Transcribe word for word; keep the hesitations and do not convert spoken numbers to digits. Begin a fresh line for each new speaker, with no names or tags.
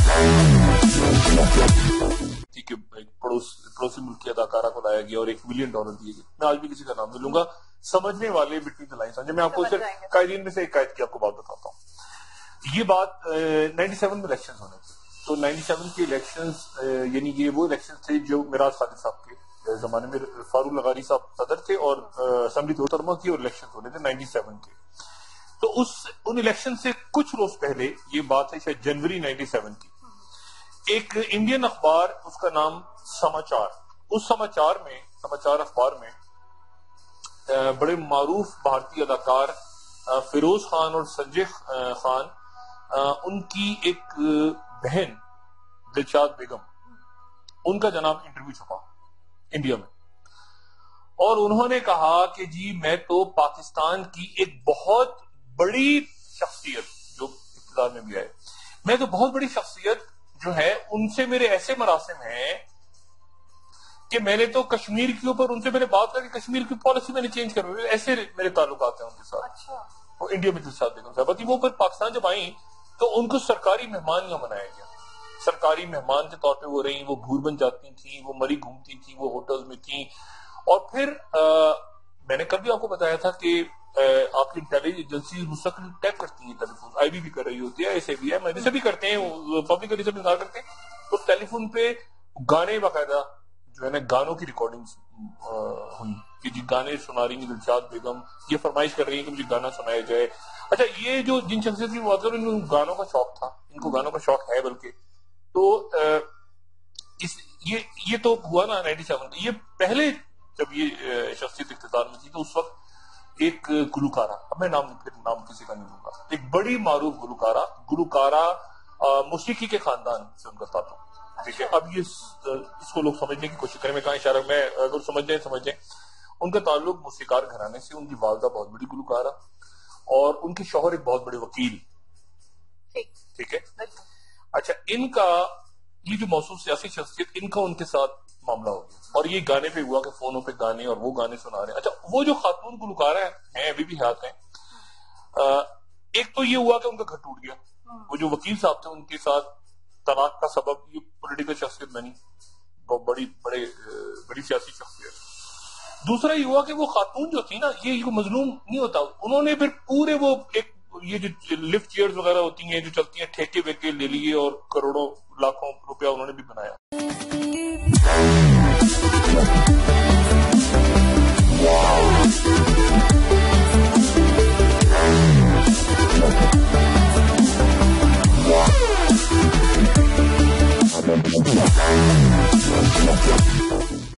کہ پڑوسی ملک کی اداکارہ کو لایا گیا اور ایک ملین ڈالر دیے گئے. میں آج بھی کسی کا نام نہیں لوں گا. سمجھنے والے بٹوین دا لائنز سمجھے. میں آپ کو صرف قائدین میں سے ایک قائد کی آپ کو بات بتاتا ہوں. یہ بات نائنٹی سیون میں الیکشن ہونے تھے. تو نائنٹی سیون کے الیکشنز یعنی یہ وہ الیکشن تھے جو میراث خالد صاحب کے زمانے میں فاروق لغاری صاحب صدر تھے اور اسمبلی محترمہ کی اور الیکشن ہونے تھے نائنٹی سیون کے. تو اس ان الیکشن سے کچھ روز پہلے یہ بات ہے شاید جنوری نائنٹی سیون کی. ایک انڈین اخبار اس کا نام سماچار. اس سماچار میں سماچار اخبار میں بڑے معروف بھارتی اداکار فیروز خان اور سنجے خان ان کی ایک بہن دلشاد بیگم ان کا جناب انٹرویو چھپا انڈیا میں. اور انہوں نے کہا کہ جی میں تو پاکستان کی ایک بہت بڑی شخصیت جو اقتدار میں بھی آئے میں تو بہت بڑی شخصیت جو ہے ان سے میرے ایسے مراسم ہیں کہ میں نے تو کشمیر کے اوپر ان سے میں نے بات کر کے کشمیر کی پالیسی میں نے چینج کر رہی ایسے میرے تعلقات ہیں ان کے ساتھ. وہ انڈیا میں دلشاد بیگم صاحب وہ پھر پاکستان جب آئیں تو ان کو سرکاری مہمان یہاں منایا گیا. سرکاری مہمان کے طور پہ وہ رہیں. وہ بھور بن جاتی تھیں, وہ مری گھومتی تھیں, وہ ہوٹلز میں تھیں. اور پھر میں نے کل بھی آپ کو بتایا تھا کہ آپ کی انٹیلیجنس ایجنسی مستقل ٹیپ کرتی ہیں ٹیلی فون. آئی بی بھی کر رہی ہوتی ہے, ایسے بھی ہے, میڈیسن بھی کرتے ہیں, پبلک ریلیشن بھی کرتے ہیں. تو ٹیلی فون پہ گانے باقاعدہ جو ہے نا گانوں کی ریکارڈنگز ہوئی کہ جی گانے سنا رہی ہیں دلشاد بیگم, یہ فرمائش کر رہی ہیں کہ مجھے گانا سنایا جائے. اچھا یہ جو جن شخصیت کی بات کروں ان کو گانوں کا شوق تھا, ان کو گانوں کا شوق ہے بلکہ. تو اس یہ یہ تو ہوا نا نائنٹی سیون. یہ پہلے جب یہ شخصیت اقتدار میں تھی تو اس وقت ایک گلوکارہ, اب میں نام پھر نام کسی کا نہیں لوں گا, ایک بڑی معروف گلوکارہ گلوکارہ موسیقی کے خاندان سے ان کا تعلق. ٹھیک ہے, اب یہ اس کو لوگ سمجھنے کی کوشش کریں, میں کہاں اشارہ میں اگر سمجھ جائیں سمجھ جائیں. ان کا تعلق موسیقار گھرانے سے, ان کی والدہ بہت بڑی گلوکارہ اور ان کے شوہر ایک بہت بڑے وکیل. ٹھیک ہے. اچھا ان کا یہ جو موصوف سیاسی شخصیت ان کا ان کے ساتھ معاملہ ہو گیا اور یہ گانے پہ ہوا کہ فونوں پہ گانے اور وہ گانے سنا رہے ہیں. اچھا وہ جو خاتون گلوکارہ ہیں ابھی بھی حیات ہیں, ایک تو یہ ہوا کہ ان کا گھر ٹوٹ گیا. وہ جو وکیل صاحب تھے ان کے ساتھ طلاق کا سبب یہ پولیٹیکل شخصیت بنی, بہت بڑی بڑے بڑی سیاسی شخصیت. دوسرا یہ ہوا کہ وہ خاتون جو تھی نا یہ مظلوم نہیں ہوتا, انہوں نے پھر پورے وہ ایک یہ جو لفٹ چیئرز وغیرہ ہوتی ہیں جو چلتی ہیں ٹھیکے ویکے لے لیے اور کروڑوں لاکھوں روپیہ انہوں نے بھی بنایا.